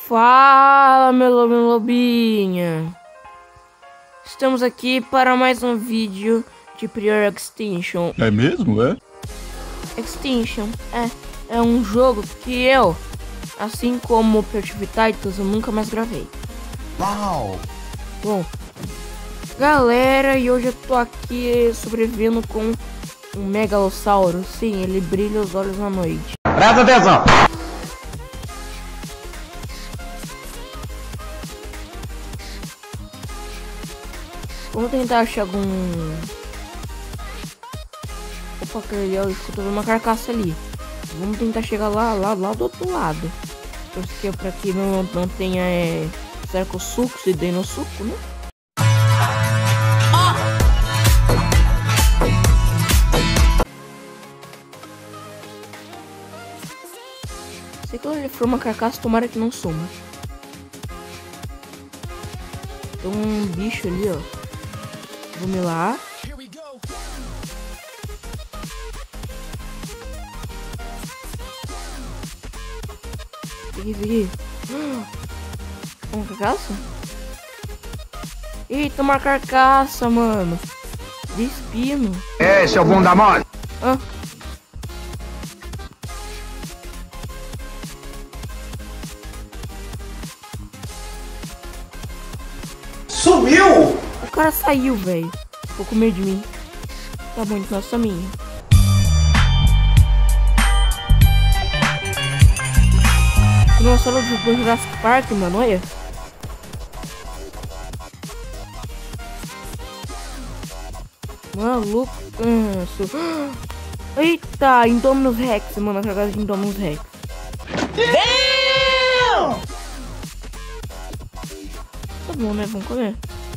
Fala, meu lobo, minha lobinha. Estamos aqui para mais um vídeo de Prior Extinction. É mesmo, é? Extinction é um jogo que eu, assim como o Perfect Titans, eu nunca mais gravei. Uau! Bom, galera, e hoje eu tô aqui sobrevivendo com um megalossauro. Sim, ele brilha os olhos na noite. Presta atenção! Vamos tentar achar algum... Opa, aquele eu escuto uma carcaça ali. Vamos tentar chegar lá do outro lado. Porque pra que não tenha cercosucos e deinosuco, né? Se aquilo ali for uma carcaça, tomara que não suma. Tem um bicho ali, ó. Vamos lá. Peguei. Uma carcaça? Eita, uma carcaça, mano. De espino. É, seu bunda mole! Ah. Sumiu! O cara saiu, velho. Ficou com medo de mim. Tá bom, então essa minha. Dinossauro do Jurassic Park, mano, olha. Maluco. Eita, Indominus Rex, mano, a jogada de Indominus Rex. Tá bom, né? Vamos comer.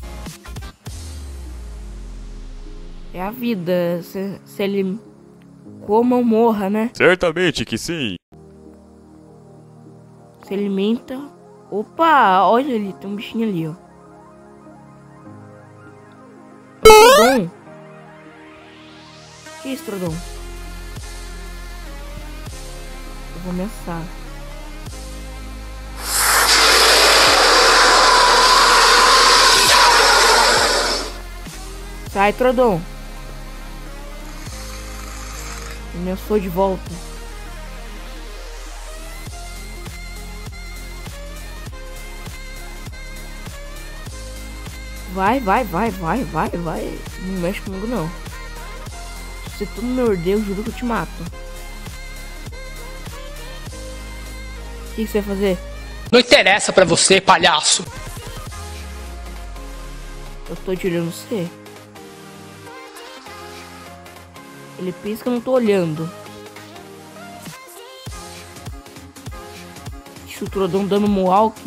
É a vida. Se ele coma ou morra, né? Certamente que sim. Se alimenta. Opa, olha ali, tem um bichinho ali, ó. Trodon. Que isso, Trodon? Eu vou ameaçar. Sai, Trodon. Ameaçou de volta. Vai. Não mexe comigo, não. Se tu me morder, eu juro que eu te mato. O que você vai fazer? Não interessa pra você, palhaço. Eu tô tirando você. Ele pisca, eu não tô olhando. Chutrodão dando Mohawk.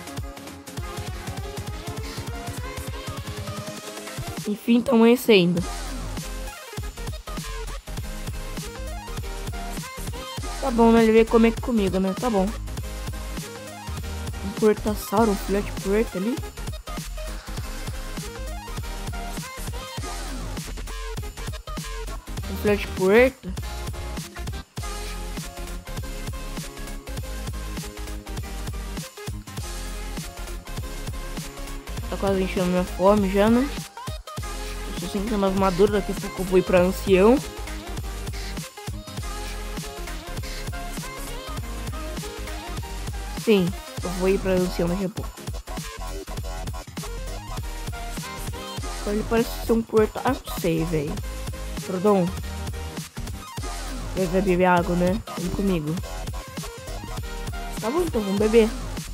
Enfim, tá amanhecendo. Tá bom, né? Ele veio comer comigo, né? Tá bom. Um portassauro, um filhote puerto ali. Um filhote puerto. Tá quase enchendo minha fome já, né? Eu tô sentindo armadura, daqui a pouco eu vou ir pra ancião. Sim, eu vou ir pra ancião daqui a pouco. Ele parece ser um porto. Ah, não sei, velho. Trodon. Ele vai beber água, né? Vem comigo. Tá bom, então vamos beber.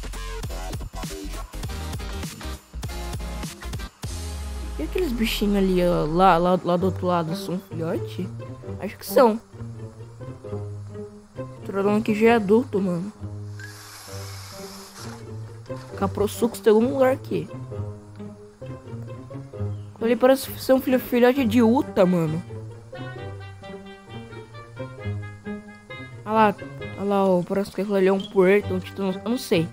E aqueles bichinhos ali, ó, lá do outro lado, são filhote? Acho que são. O Trodon aqui já é adulto, mano. Caprosucos tem algum lugar aqui. Ele parece ser um filhote de Uta, mano. Olha lá, ó, parece que aquilo ali é um puerto, um titã, eu não sei.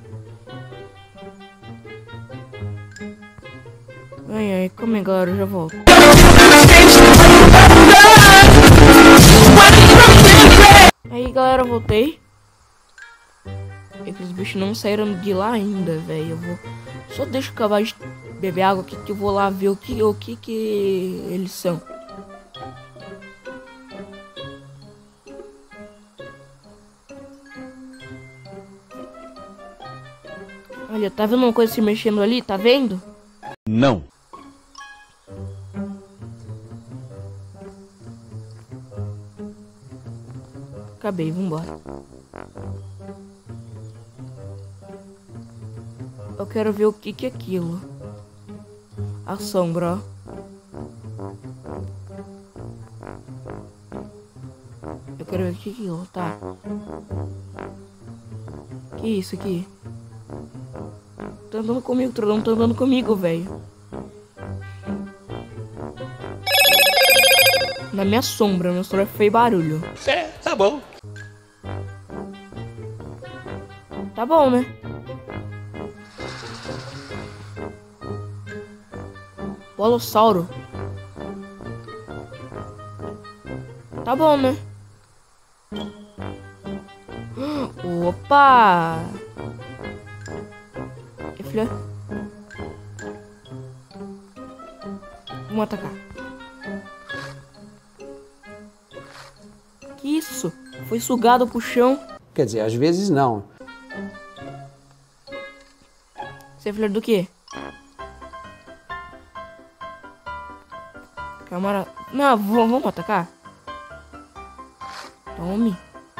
Ai, calma aí, galera, eu já volto. Aí, galera, eu voltei. É que os bichos não saíram de lá ainda, velho. Eu vou... Só deixa o cavalo beber água aqui que eu vou lá ver o que eles são. Olha, tá vendo uma coisa se mexendo ali? Tá vendo? Não. Acabei, vambora. Eu quero ver o que é aquilo. A sombra, ó. Eu quero ver o que é aquilo, tá? Que isso aqui? Tá andando comigo, Trodão, tá andando comigo, velho. Na minha sombra fez barulho. É, tá bom. Tá bom, né? Bolossauro. Tá bom, né? Opa! E filha? Vamos atacar. Que isso? Foi sugado pro chão. Quer dizer, às vezes não. Você é filho do quê? Camarada. Não, vamos atacar? Tome.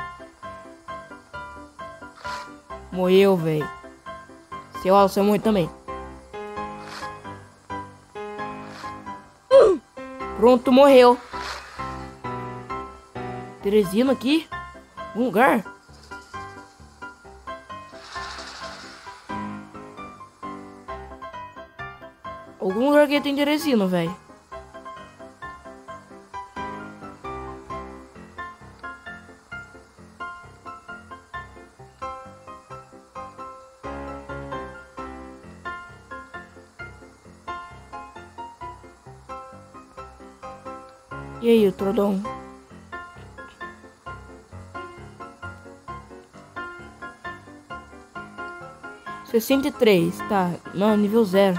Morreu, velho. Seu Al, você morreu também. Pronto, morreu. Teresina aqui? Um lugar? Algum lugar que tem Teresina, velho. E aí, Trodão? $63, tá. Não, nível 0.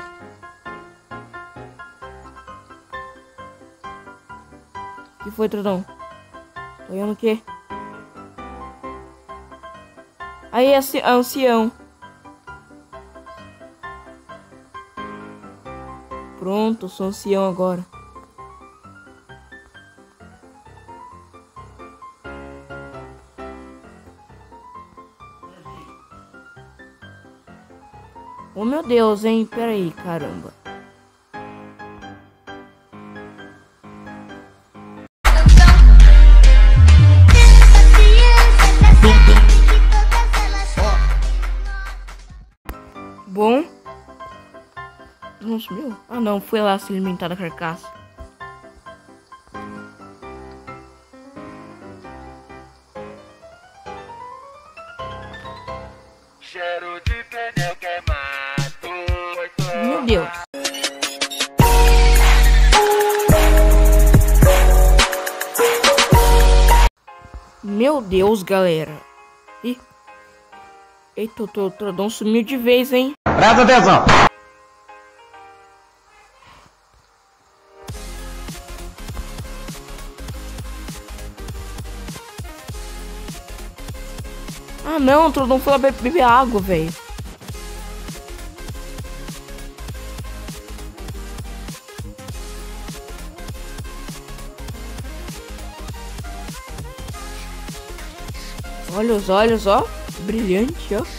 O que foi, Trodão? Tô olhando o quê? Aí, ancião. Pronto, sou ancião agora. Oh meu Deus, hein? Pera aí, caramba. Bom. Não sumiu? Ah não, foi lá se alimentar da carcaça. Cheiro de pneu queimado. Meu Deus. Meu Deus, galera. Ih. Eita, o Trodão sumiu de vez, hein? Presta atenção. Ah não, o Trodão foi lá beber água, velho. Olha os olhos, ó. Brilhante, ó.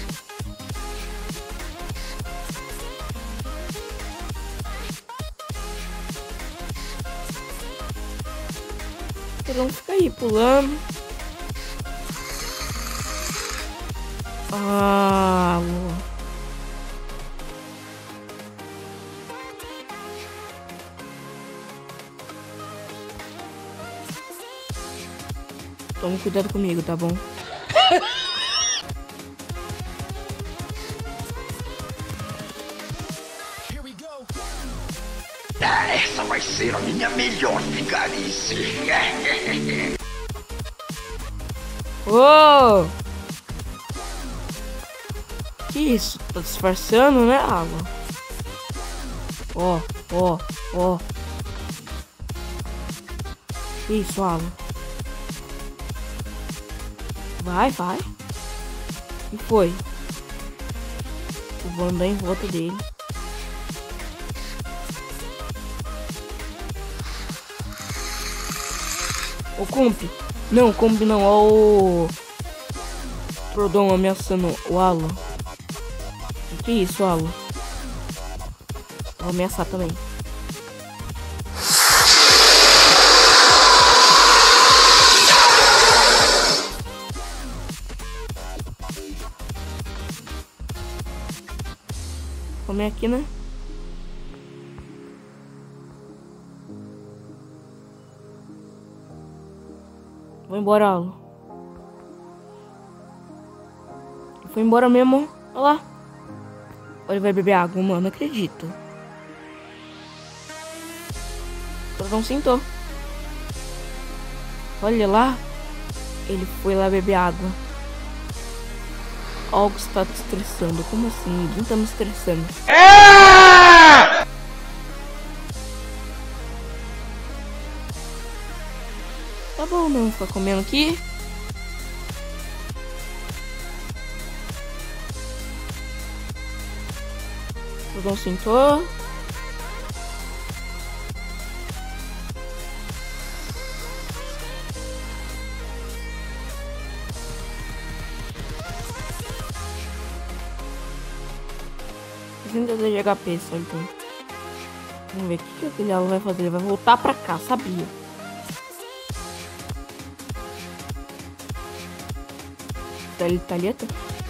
O Trodão fica aí pulando. Ah, toma cuidado comigo, tá bom? Essa vai ser a minha melhor vigarice. Oh! Que isso? Tá disfarçando, né, água? Ó, ó, ó. Que isso, água? Vai, vai. O que foi? Eu vou andar em volta dele. Ô, Comp. Não, Comp não. Ó o... Prodom ameaçando o Alan. Que isso, Alan? Vou ameaçar também. Comer aqui, né? Vou embora, Alan. Foi embora mesmo. Olha lá. Ele vai beber água, mano. Não acredito. O não sentou. Olha lá. Ele foi lá beber água. Algo está te estressando. Como assim? Ninguém tá me estressando. Tá bom, não ficar comendo aqui. O não sentou. Ainda de HP só então. Vamos ver o que aquele Alan vai fazer. Ele vai voltar pra cá, sabia? Talheta?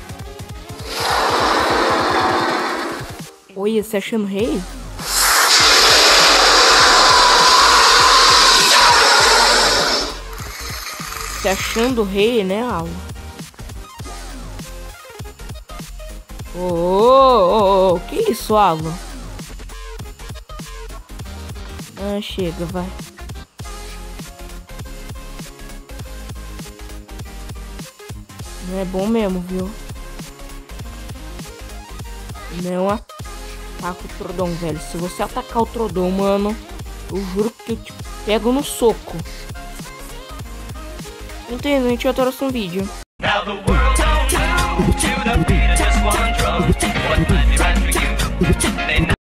Oi, você achando rei? Você achando rei, né, Alan? Oh, que isso, Alan? Ah, chega, vai. Não é bom mesmo, viu? Não ataca o Trodom, velho. Se você atacar o Trodom, mano, eu juro que eu te pego no soco. Entendo, a gente vai torcer um vídeo. Now the world don't move to the beat of just one drum. What might be right for you?